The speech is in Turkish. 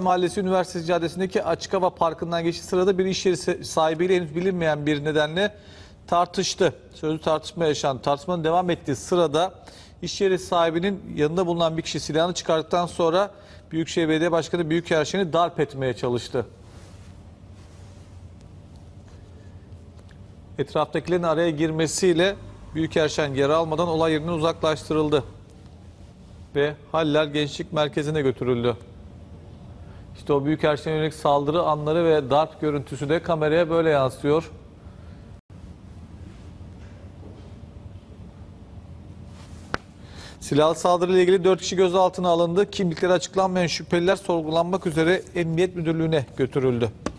Mahallesi Üniversitesi Caddesi'ndeki Açık Hava Parkı'ndan geçtiği sırada bir iş yeri sahibiyle henüz bilinmeyen bir nedenle tartıştı. Sözlü tartışma yaşandı. Tartışmanın devam ettiği sırada iş yeri sahibinin yanında bulunan bir kişi silahını çıkarttıktan sonra Büyükşehir Belediye Başkanı Büyükerşen'i darp etmeye çalıştı. Etraftakilerin araya girmesiyle Büyükerşen yara almadan olay yerinden uzaklaştırıldı ve Haller Gençlik Merkezi'ne götürüldü. İşte o Büyükerşen'e yönelik saldırı anları ve darp görüntüsü de kameraya böyle yansıyor. Silahlı saldırıyla ilgili 4 kişi gözaltına alındı. Kimlikleri açıklanmayan şüpheliler sorgulanmak üzere Emniyet Müdürlüğü'ne götürüldü.